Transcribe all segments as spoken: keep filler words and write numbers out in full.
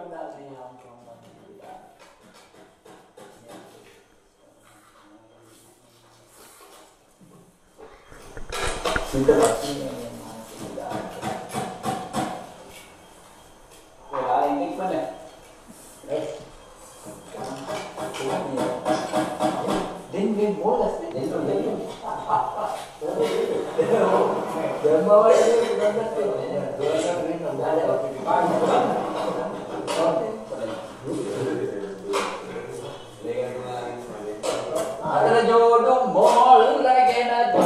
Kita pasti ya ini mana? Eh, din din bolas din din din. Dan bawa ini sudah betul. Dosa ini ada ada jodoh mall lagi nanti.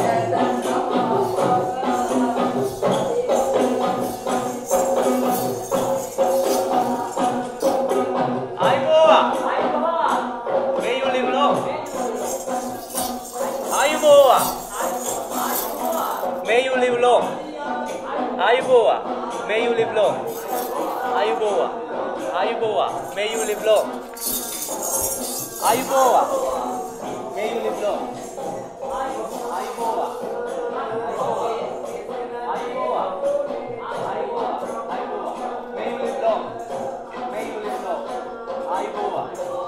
May you live long. Ayuboa. May you live long. Ayuboa. Ayuboa. May you live long. Ayuboa. May you live long. Ayuboa. Ayuboa. Ayuboa. Ayuboa. May you live long. May you live long. Ayuboa.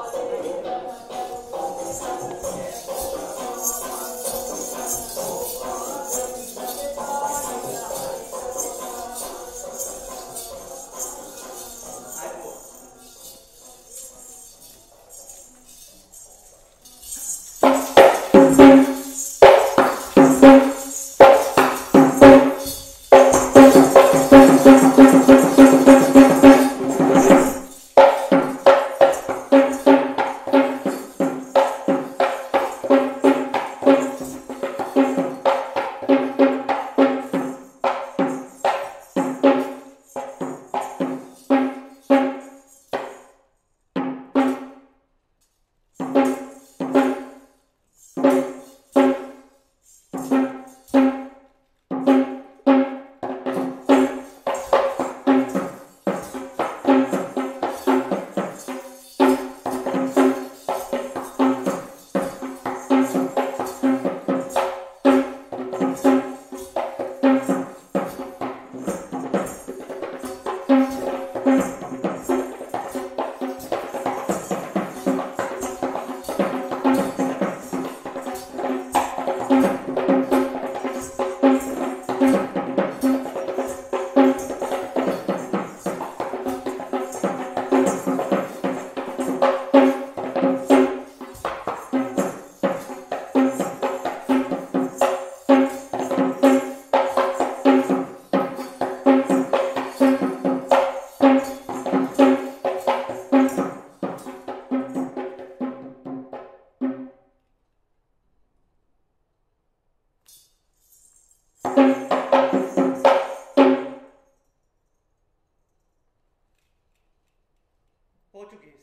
Portuguese.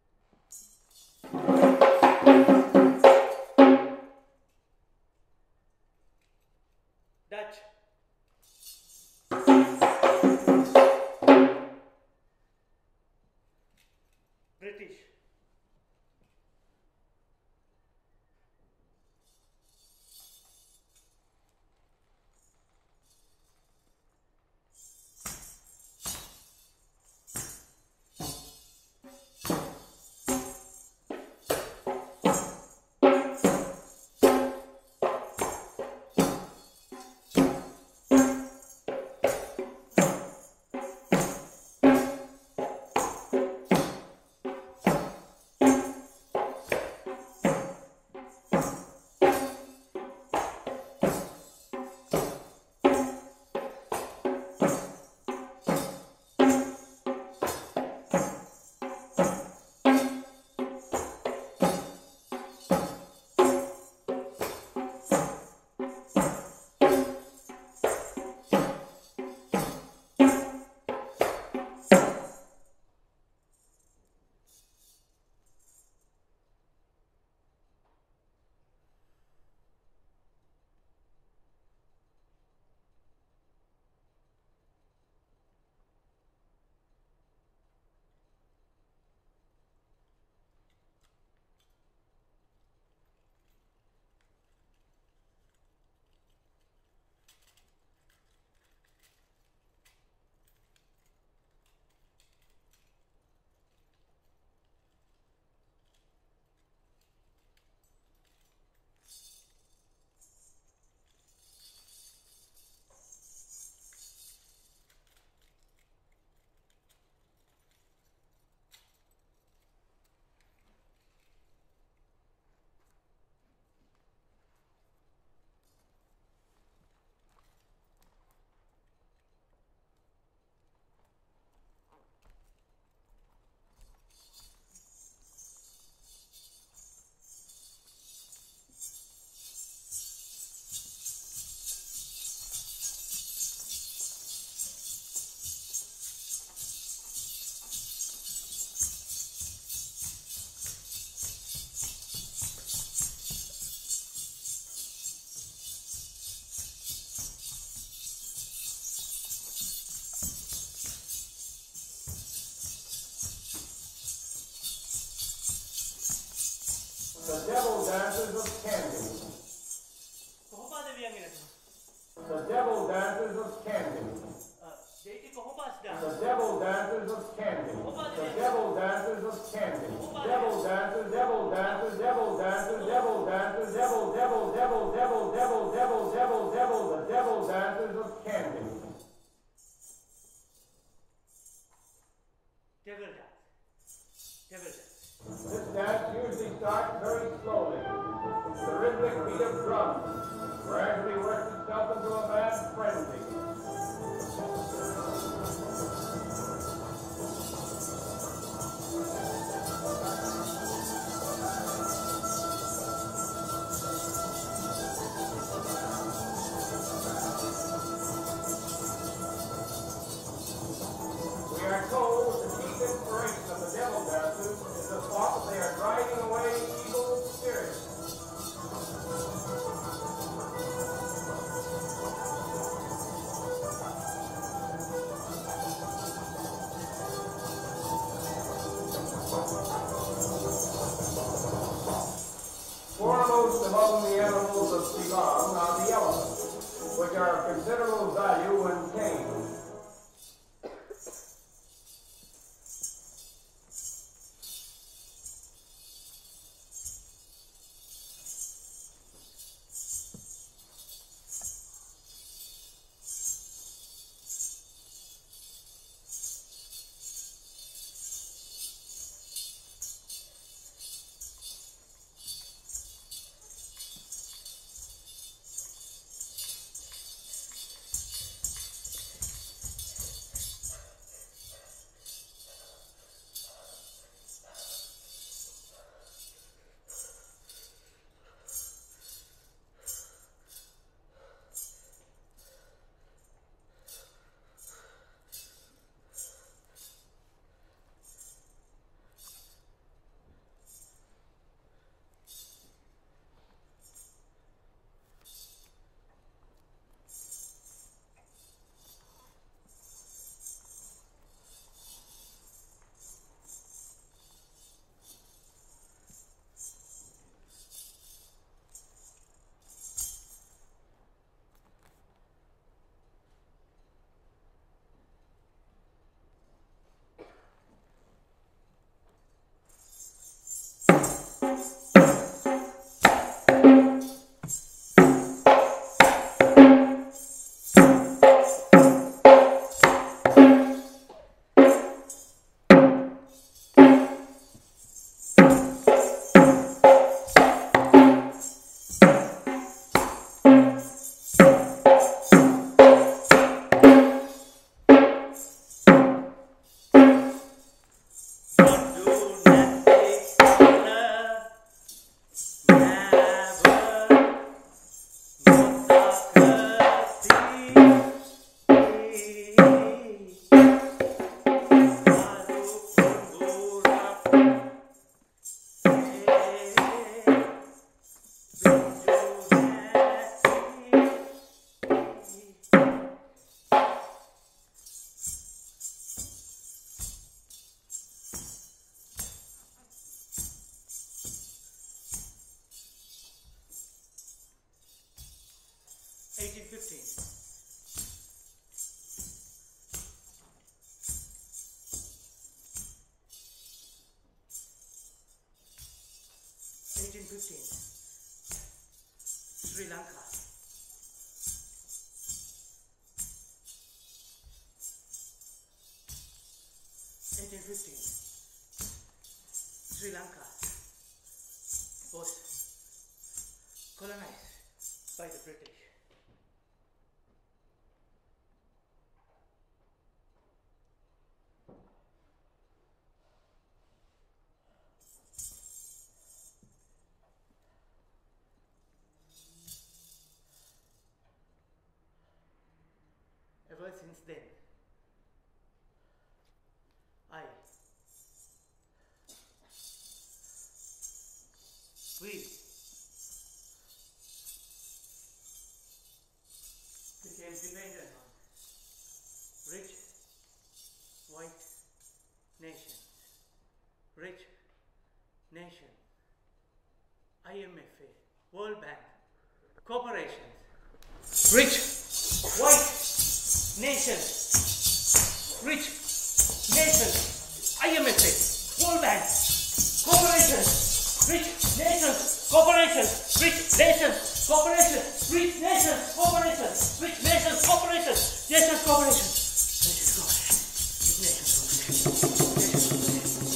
Dutch. British. The Devil Dancers of Candy. කොහොමද වියන්ගෙන The Devil Dancers of Candy. දෙයිටි කොහොමද The Devil Dancers of Candy. The Devil Dancers of Candy. Devil Dancers, Devil Dancers, Devil Dancers, Devil Dancers, Devil, Devil, Devil, Devil, Devil, Devil, Devil, Devil, the Devil Dancers of Candy. Devil dance. Devil dance. This dance usually starts very slowly. The rhythmic beat of drums gradually works itself into a mad frenzy. We are told the chief inspiration of the Devil Dancers is the thought that they are driving away evil spirits. Foremost among the animals of Ceylon are the elephants, which are of considerable value when tamed. eighteen fifteen. eighteen fifteen. Sri Lanka. eighteen fifteen. Sri Lanka was colonized by the British. Ever since then, I, we became dependent on rich white nations, rich nation I M F A, World Bank, corporations, rich, white nations, rich nations, I M F A, World Bank, corporations, rich nations, corporations, rich nations, corporations, rich nations, corporations, rich nations, corporations, nations, corporations, nations, corporations, nations, corporations.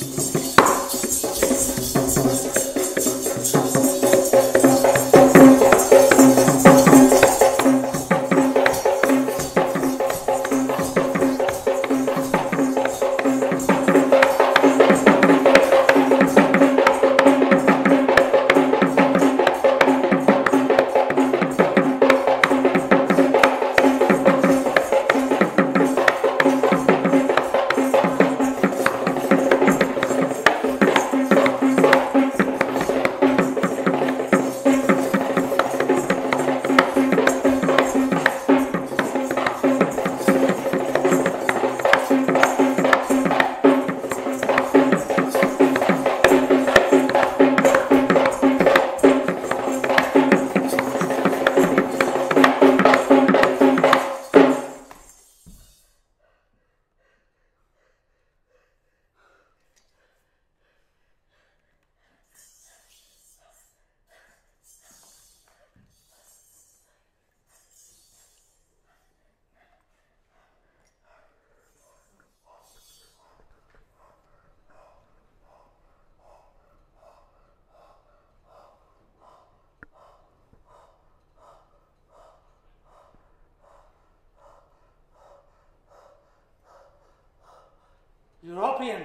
Europeans.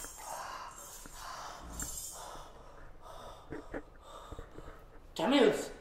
Tamils.